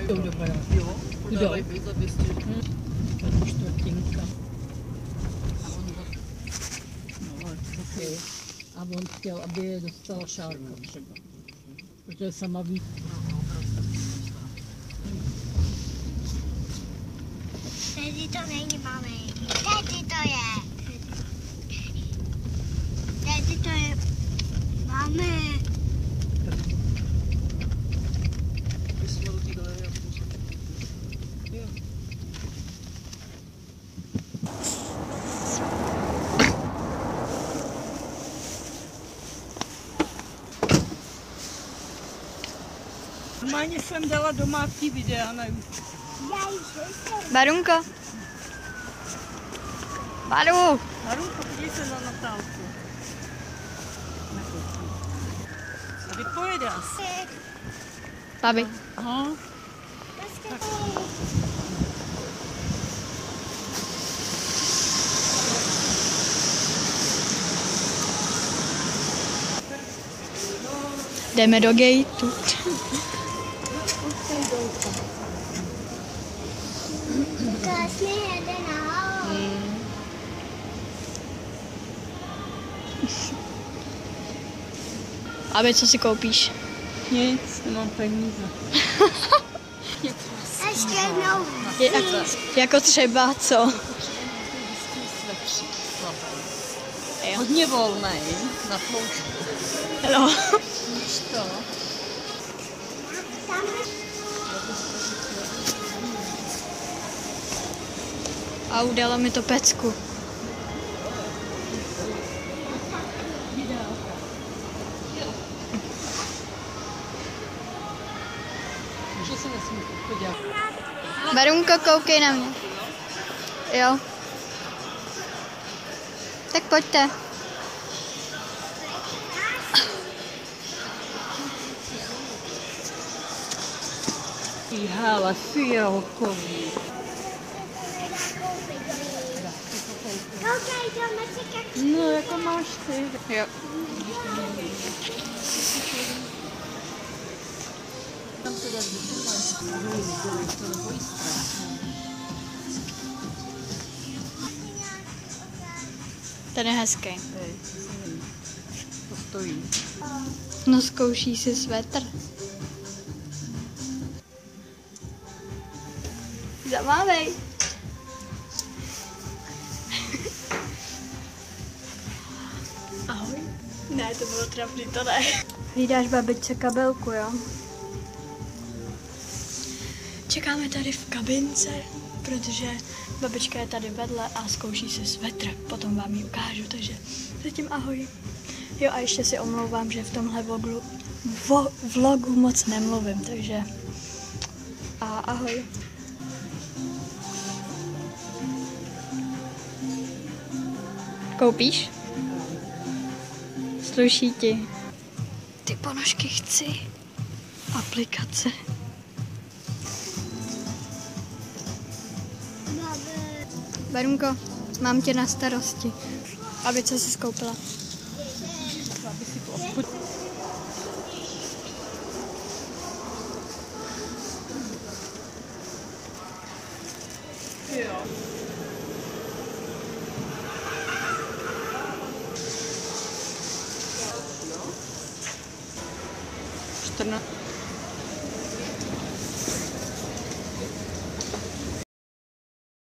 To dobrá. Jo, Kdo? podali by za 200. Čtvrtinka. A on No, okay. A on chtěl, aby je dostala Šárka třeba. Protože sama ví. Tady to není, mami. Tady to je. Tady to je. Mami. jsme do té galerie. Jo. Normálně jsem dala domácí videa na YouTube. Barunko. Baru. Harunko, podívej se na Natálku. A vypověděla se. Babi. Aha. Jdeme do gateu. Krásně jede nahoru. Aby, co si koupíš? Nic, nemám peníze. Ještě jednou. Jako třeba co? Jo. Hodně volnej na ploučku. No. Víš to? A udala mi to pecku. Že se nesmí podívat. Barunko, koukej na mě. Jo. Tak pojďte. Hele, fialkový. Koukej, jdeme si jak... No, jako máš ty. Jo. Tam to dát Ten je hezký. To stojí. No, zkouší si svetr. Zamávej. Ahoj. Ne, to bylo trapný, to ne. Hlídáš babičce kabelku, jo? Čekáme tady v kabince, protože babička je tady vedle a zkouší si svetr. Potom vám ji ukážu, takže zatím ahoj. Jo, a ještě si omlouvám, že v tomhle vlogu moc nemluvím, takže a ahoj. Koupíš? Sluší ti. Ty ponožky chci. Aplikace. Barunko, mám tě na starosti. Aby co jsi skoupila? Aby si to